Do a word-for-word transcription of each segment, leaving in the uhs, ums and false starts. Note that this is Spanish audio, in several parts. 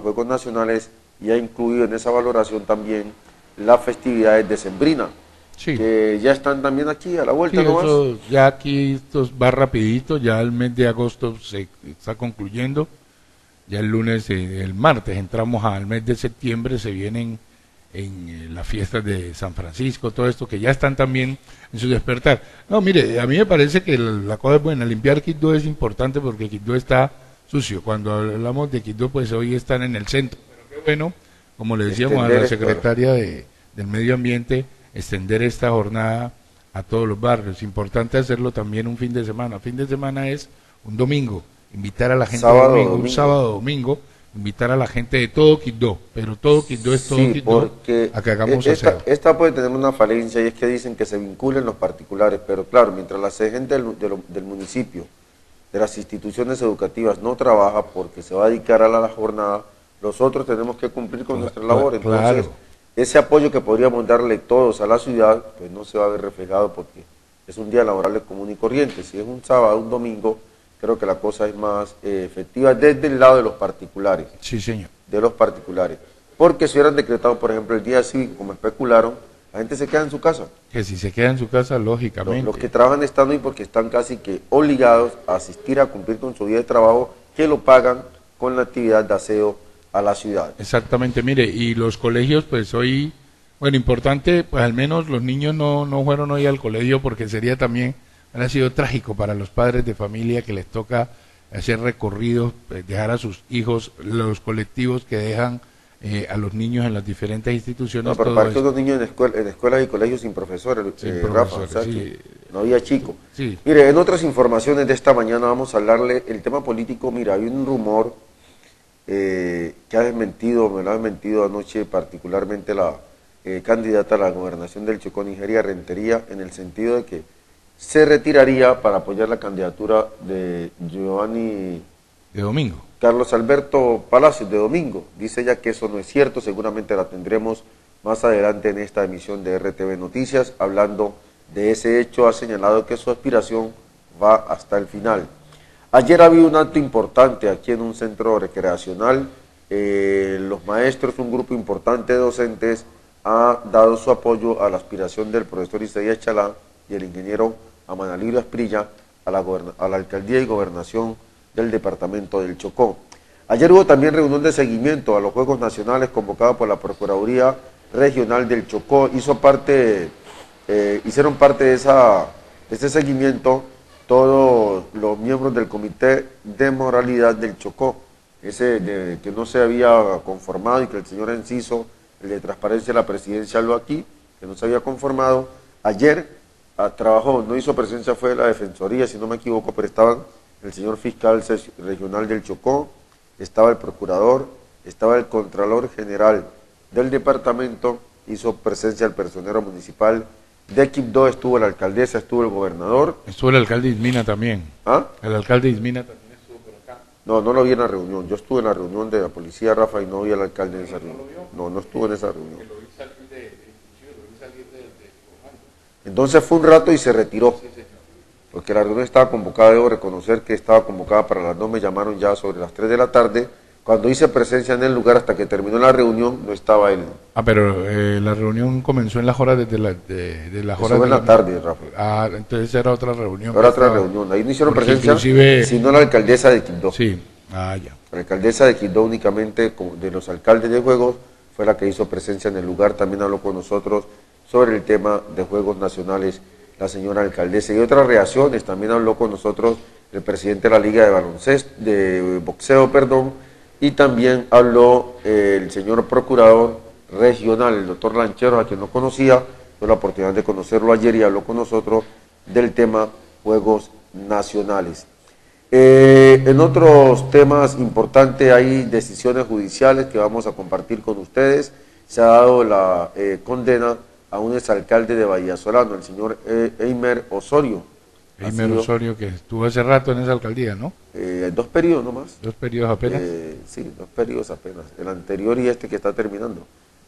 los Juegos Nacionales y ha incluido en esa valoración también las festividades decembrinas, sí, que ya están también aquí a la vuelta, sí, nomás. Eso, ya aquí esto va rapidito, ya el mes de agosto se está concluyendo, ya el lunes, eh, el martes entramos al mes de septiembre, se vienen en eh, las fiestas de San Francisco, todo esto que ya están también en su despertar. No, mire, a mí me parece que la, la cosa es buena, limpiar Quibdó es importante porque Quibdó está sucio. Cuando hablamos de Quibdó, pues hoy están en el centro, pero qué bueno, como le decíamos extender a la secretaria de, del Medio Ambiente, extender esta jornada a todos los barrios. Importante hacerlo también un fin de semana. Fin de semana es un domingo, invitar a la gente sábado, domingo, domingo. un sábado domingo, invitar a la gente de todo Quibdó, pero todo Quibdó es todo sí, Quibdó, a que hagamos esta, aseo. Esta puede tener una falencia y es que dicen que se vinculen los particulares, pero claro, mientras la gente del, del, del municipio, de las instituciones educativas no trabaja porque se va a dedicar a la, la jornada, nosotros tenemos que cumplir con nuestra labor. Entonces, claro, ese apoyo que podríamos darle todos a la ciudad, pues no se va a ver reflejado porque es un día laborable común y corriente. Si es un sábado, un domingo, creo que la cosa es más eh, efectiva desde el lado de los particulares. Sí, señor. De los particulares. Porque si hubieran decretado, por ejemplo, el día cívico, como especularon, la gente se queda en su casa. Que si se queda en su casa, lógicamente. Los, los que trabajan están ahí porque están casi que obligados a asistir a cumplir con su día de trabajo, que lo pagan con la actividad de aseo a la ciudad. Exactamente, mire, y los colegios, pues hoy, bueno, importante, pues al menos los niños no, no fueron hoy al colegio porque sería también, ha sido trágico para los padres de familia que les toca hacer recorridos, pues, dejar a sus hijos, los colectivos que dejan eh, a los niños en las diferentes instituciones. No, pero para que los niños en, escuela, en escuelas y colegios sin profesores, sin eh, profesores, Rafa, o sea, sí. no había chico. Sí. Mire, en otras informaciones de esta mañana vamos a hablarle el tema político. Mira, hay un rumor eh, que ha desmentido, me lo ha desmentido anoche particularmente la eh, candidata a la gobernación del Chocó, Nigeria Rentería, en el sentido de que se retiraría para apoyar la candidatura de Giovanni de Domingo. Carlos Alberto Palacios de Domingo. Dice ella que eso no es cierto, seguramente la tendremos más adelante en esta emisión de R T V Noticias, hablando de ese hecho. Ha señalado que su aspiración va hasta el final. Ayer había un acto importante aquí en un centro recreacional, eh, los maestros, un grupo importante de docentes, ha dado su apoyo a la aspiración del profesor Isaías Chalá y el ingeniero Amanalibio Asprilla a la, a la alcaldía y gobernación del departamento del Chocó. Ayer hubo también reunión de seguimiento a los Juegos Nacionales convocada por la Procuraduría Regional del Chocó. Hizo parte, eh, hicieron parte de, esa, de ese seguimiento todos los miembros del Comité de Moralidad del Chocó, ese de, que no se había conformado y que el señor Enciso, el de Transparencia de la Presidencia, habló aquí, que no se había conformado. Ayer a, trabajó, no hizo presencia, fue la Defensoría, si no me equivoco, pero estaban el señor fiscal regional del Chocó, estaba el procurador, estaba el contralor general del departamento, hizo presencia el personero municipal de Quibdó, estuvo la alcaldesa, estuvo el gobernador. Estuvo el alcalde Ismina también. ¿Ah? El alcalde Ismina también estuvo por acá. No, no lo vi en la reunión. Yo estuve en la reunión de la policía, Rafa, y no vi al alcalde en esa reunión. No, no estuvo en esa reunión. Lo vi salir de, de, lo vi salir de, de comando. Entonces fue un rato y se retiró. Sí, señor. Porque la reunión estaba convocada, debo reconocer que estaba convocada para las dos, me llamaron ya sobre las tres de la tarde. Cuando hice presencia en el lugar hasta que terminó la reunión, no estaba él. Ah, pero eh, la reunión comenzó en las horas desde la, de, de las horas Eso de en la, la tarde, Rafa. Ah, entonces era otra reunión. Era otra reunión, ahí no hicieron presencia, inclusive... sino la alcaldesa de Quibdó. Sí, ah, ya. La alcaldesa de Quibdó únicamente, de los alcaldes de juegos, fue la que hizo presencia en el lugar, también habló con nosotros sobre el tema de Juegos Nacionales, la señora alcaldesa. Y otras reacciones, también habló con nosotros el presidente de la Liga de Baloncesto, de Boxeo, perdón, y también habló eh, el señor procurador regional, el doctor Lanchero, a quien no conocía, tuve la oportunidad de conocerlo ayer y habló con nosotros del tema Juegos Nacionales. Eh, en otros temas importantes hay decisiones judiciales que vamos a compartir con ustedes. Se ha dado la eh, condena a un exalcalde de Vallasolano, el señor eh, Eimer Osorio. Eimer sido, Osorio, que estuvo hace rato en esa alcaldía, ¿no? Eh, dos periodos nomás. ¿Dos periodos apenas? Eh, sí, dos periodos apenas. El anterior y este que está terminando.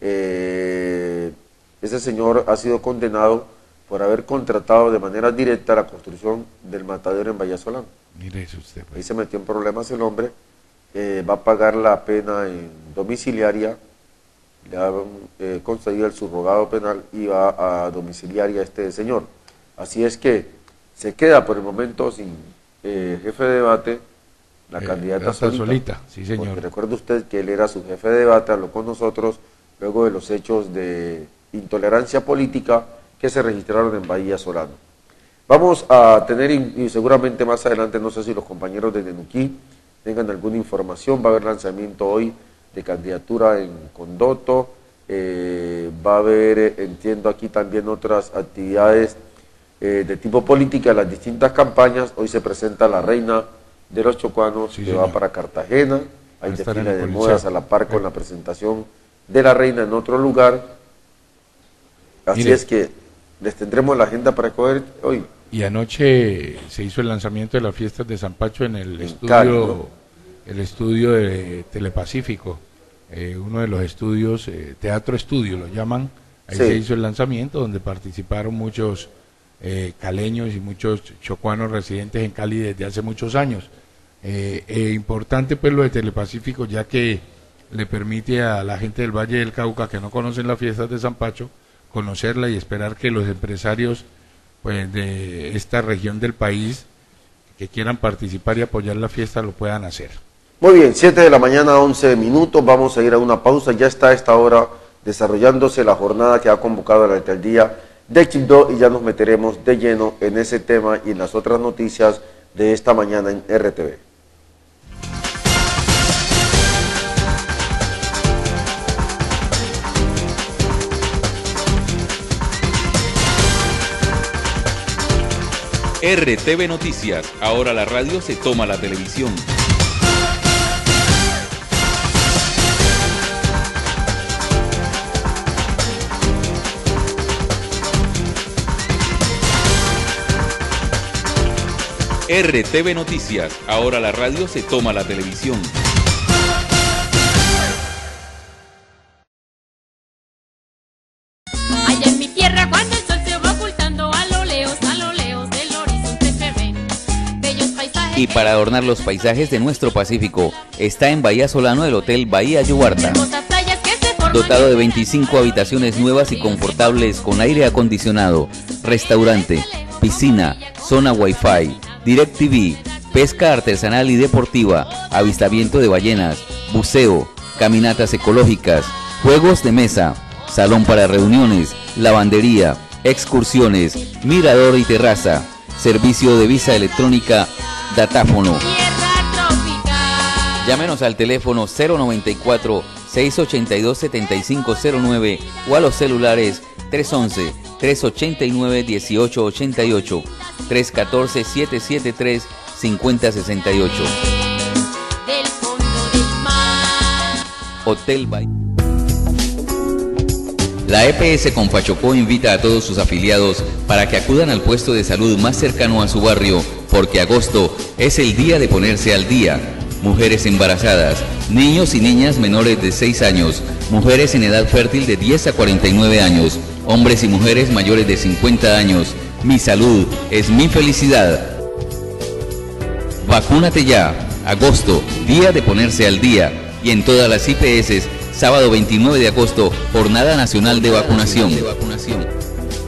Eh, ese señor ha sido condenado por haber contratado de manera directa la construcción del matadero en Vallasolano. Mire eso usted. Pues. Ahí se metió en problemas el hombre. Eh, va a pagar la pena en domiciliaria, le han eh, concedido el subrogado penal y va a domiciliaria este señor. Así es que se queda por el momento sin eh, jefe de debate, la eh, candidata solita, solita, sí señor. Porque recuerde usted que él era su jefe de debate, habló con nosotros luego de los hechos de intolerancia política que se registraron en Bahía Solano. Vamos a tener, y seguramente más adelante, no sé si los compañeros de Nenuquí tengan alguna información, va a haber lanzamiento hoy de candidatura en Condoto, eh, va a haber, entiendo aquí también otras actividades eh, de tipo política, las distintas campañas. Hoy se presenta la reina de los chocuanos, sí, que señor. va para Cartagena, hay desfile de modas a la par con la presentación de la reina en otro lugar, así Mire. es que les tendremos la agenda para escoger hoy. Y anoche se hizo el lanzamiento de las fiestas de San Pacho en el en estudio Cali, ¿no? el estudio de Telepacífico, eh, uno de los estudios, eh, Teatro Estudio lo llaman, ahí sí. se hizo el lanzamiento donde participaron muchos eh, caleños y muchos chocuanos residentes en Cali desde hace muchos años. Eh, eh, importante pues lo de Telepacífico, ya que le permite a la gente del Valle del Cauca que no conocen las fiestas de San Pacho conocerla y esperar que los empresarios pues de esta región del país que quieran participar y apoyar la fiesta lo puedan hacer. Muy bien, siete de la mañana, once minutos, vamos a ir a una pausa. Ya está a esta hora desarrollándose la jornada que ha convocado la alcaldía de Quibdó y ya nos meteremos de lleno en ese tema y en las otras noticias de esta mañana en R T V. R T V Noticias, ahora la radio se toma la televisión. R T V Noticias, ahora la radio se toma la televisión. Allá en mi tierra cuando el sol se va ocultando a lo lejos, a lo lejos del horizonte se ven bellos paisajes. Y para adornar los paisajes de nuestro Pacífico, está en Bahía Solano el Hotel Bahía Yuarta. Dotado de veinticinco habitaciones nuevas y confortables con aire acondicionado, restaurante, piscina, zona wifi, DirecTV, pesca artesanal y deportiva, avistamiento de ballenas, buceo, caminatas ecológicas, juegos de mesa, salón para reuniones, lavandería, excursiones, mirador y terraza, servicio de visa electrónica, datáfono. Llámenos al teléfono cero noventa y cuatro, seiscientos ochenta y dos, setenta y cinco cero nueve o a los celulares tres once, trescientos ochenta y nueve, dieciocho ochenta y ocho, tres catorce, setecientos setenta y tres, cincuenta sesenta y ocho. Hotel Bahía. La E P S Confachocó invita a todos sus afiliados para que acudan al puesto de salud más cercano a su barrio, porque agosto es el día de ponerse al día. Mujeres embarazadas, niños y niñas menores de seis años, mujeres en edad fértil de diez a cuarenta y nueve años, hombres y mujeres mayores de cincuenta años. Mi salud es mi felicidad. Vacúnate ya. Agosto, día de ponerse al día. Y en todas las I P S, sábado veintinueve de agosto, Jornada Nacional de Vacunación. De vacunación.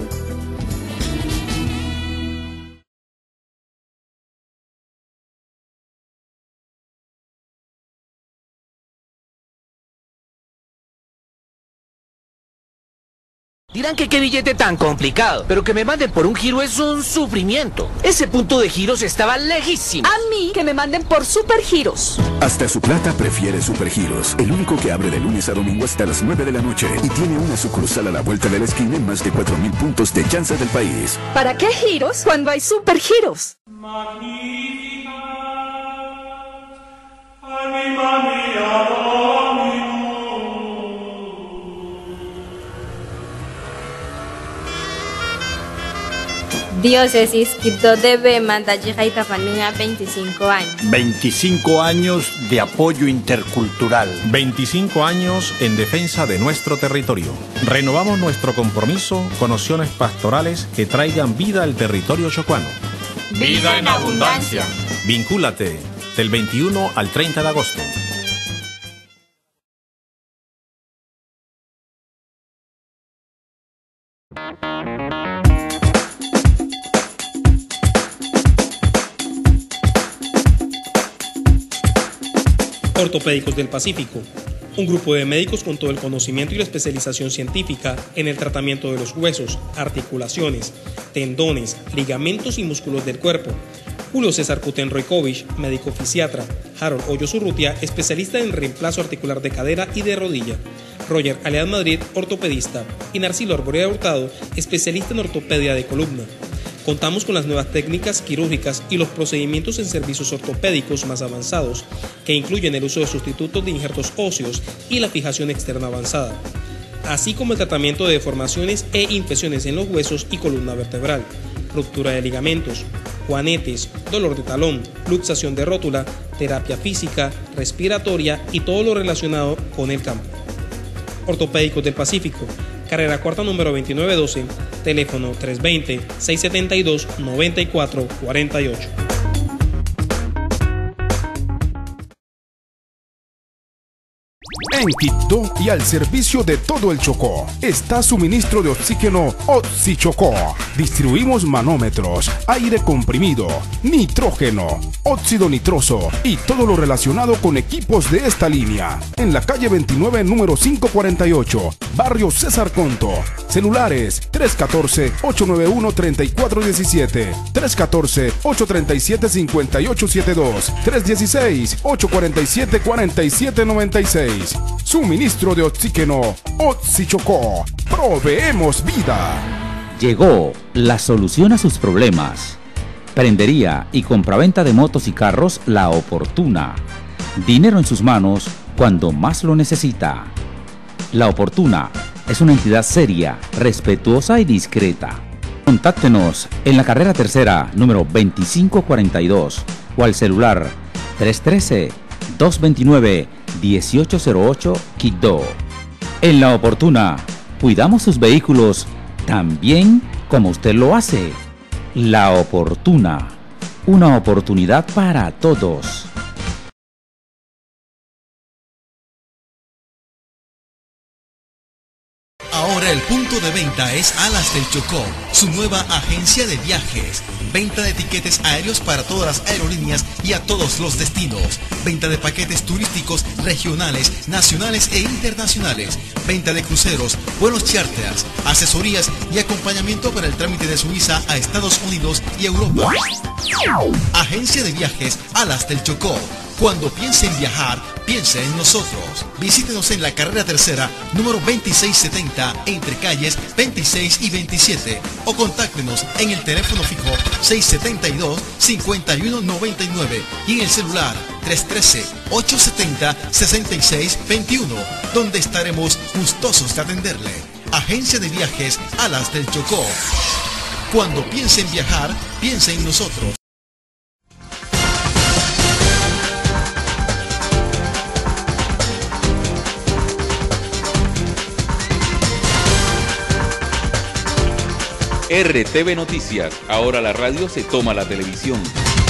Dirán que qué billete tan complicado, pero que me manden por un giro es un sufrimiento. Ese punto de giros estaba lejísimo. A mí, que me manden por Supergiros. Hasta su plata prefiere Supergiros, el único que abre de lunes a domingo hasta las nueve de la noche y tiene una sucursal a la vuelta de la esquina en más de cuatro mil puntos de chance del país. ¿Para qué giros cuando hay Supergiros? Diócesis Quibdó debe mandar y Tafanía veinticinco años. veinticinco años de apoyo intercultural. veinticinco años en defensa de nuestro territorio. Renovamos nuestro compromiso con opciones pastorales que traigan vida al territorio chocuano. Vida en abundancia. Vincúlate del veintiuno al treinta de agosto. Ortopédicos del Pacífico, un grupo de médicos con todo el conocimiento y la especialización científica en el tratamiento de los huesos, articulaciones, tendones, ligamentos y músculos del cuerpo. Julio César Kutenroikovich, médico fisiatra. Harold Hoyos Urrutia, especialista en reemplazo articular de cadera y de rodilla. Roger Alead Madrid, ortopedista. Y Narcilo Arborea Hurtado, especialista en ortopedia de columna. Contamos con las nuevas técnicas quirúrgicas y los procedimientos en servicios ortopédicos más avanzados, que incluyen el uso de sustitutos de injertos óseos y la fijación externa avanzada, así como el tratamiento de deformaciones e infecciones en los huesos y columna vertebral, ruptura de ligamentos, juanetes, dolor de talón, luxación de rótula, terapia física, respiratoria y todo lo relacionado con el campo. Ortopédicos del Pacífico, carrera cuarta número veintinueve doce, teléfono tres dos cero, seis siete dos, nueve cuatro cuatro ocho. En Quibdó y al servicio de todo el Chocó está suministro de oxígeno Oxichocó. Distribuimos manómetros, aire comprimido, nitrógeno, óxido nitroso y todo lo relacionado con equipos de esta línea. En la calle veintinueve, número quinientos cuarenta y ocho, barrio César Conto. Celulares tres uno cuatro, ocho nueve uno, tres cuatro uno siete, tres uno cuatro, ocho tres siete, cinco ocho siete dos, tres uno seis, ocho cuatro siete, cuatro siete nueve seis. Suministro de oxígeno Oxichocó. Proveemos vida. Llegó la solución a sus problemas. Prendería y compraventa de motos y carros La Oportuna. Dinero en sus manos cuando más lo necesita. La Oportuna es una entidad seria, respetuosa y discreta. Contáctenos en la carrera tercera, número veinticinco cuarenta y dos o al celular tres uno tres, dos dos nueve, uno ocho cero ocho Quibdó. En La Oportuna, cuidamos sus vehículos tan bien como usted lo hace. La Oportuna, una oportunidad para todos. Ahora el punto de venta es Alas del Chocó, su nueva agencia de viajes. Venta de tiquetes aéreos para todas las aerolíneas y a todos los destinos. Venta de paquetes turísticos regionales, nacionales e internacionales. Venta de cruceros, vuelos charters, asesorías y acompañamiento para el trámite de su visa a Estados Unidos y Europa. Agencia de viajes Alas del Chocó. Cuando piense en viajar, piense en nosotros. Visítenos en la carrera tercera, número veintiséis setenta, entre calles veintiséis y veintisiete. O contáctenos en el teléfono fijo seis siete dos, cinco uno nueve nueve y en el celular tres uno tres, ocho siete cero, seis seis dos uno, donde estaremos gustosos de atenderle. Agencia de viajes Alas del Chocó. Cuando piense en viajar, piense en nosotros. R T V Noticias, ahora la radio se toma la televisión.